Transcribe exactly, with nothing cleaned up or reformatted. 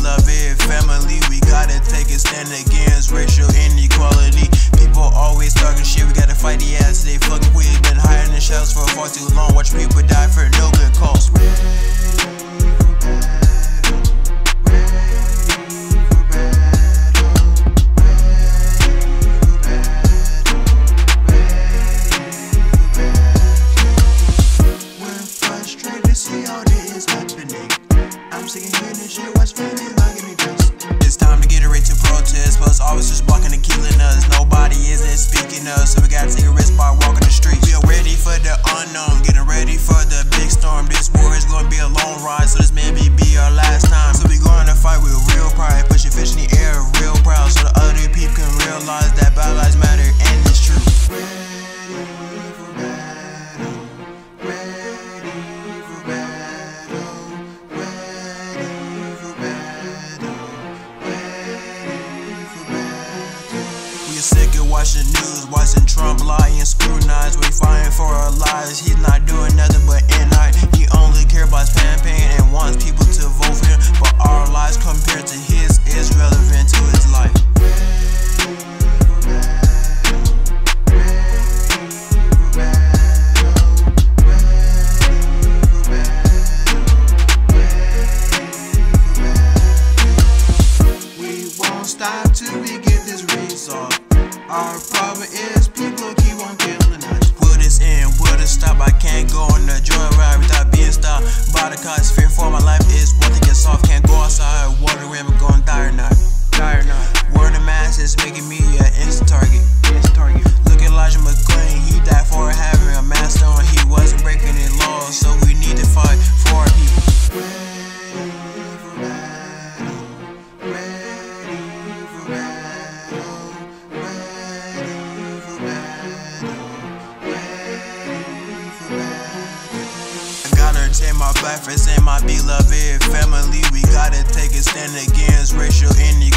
beloved family. We gotta take a stand against racial inequality. People always talking shit, we gotta fight the ass. They fucking quit, been hiding in shells for far too long. Watch people die for no good cause. It's time to get ready to protest. Plus officers blocking and killing us. Nobody isn't speaking up, so we gotta take a risk by walking the streets. We are ready for the unknown, getting ready for the big storm. This war is gonna be a long ride, so this may be, be our last time. So we going to fight with real pride, push your fish in the air real proud, so the other people can realize that bad lives matter and it's true. Sick of watching news, watching Trump lie and scrutinize. We fighting for our lives, he's not doing nothing but in-night. He only cares about his campaign and wants people to vote for him, but our lives compared to his is relevant to his life. We won't stop till we get this resolved. Our problem is people keep on killing us. Put this in, put a stop. I can't go on a joyride without being stopped by the cops. Fear for my life is one thing gets off. Can't go outside, wondering I'm going die or not. Die or not. Word of mass is making me an instant target. Instant target. Look at Elijah McClain, he died for having a mask on. He wasn't breaking any laws, so we need to fight for our people. Take my black friends and my beloved family. We gotta take a stand against racial inequality.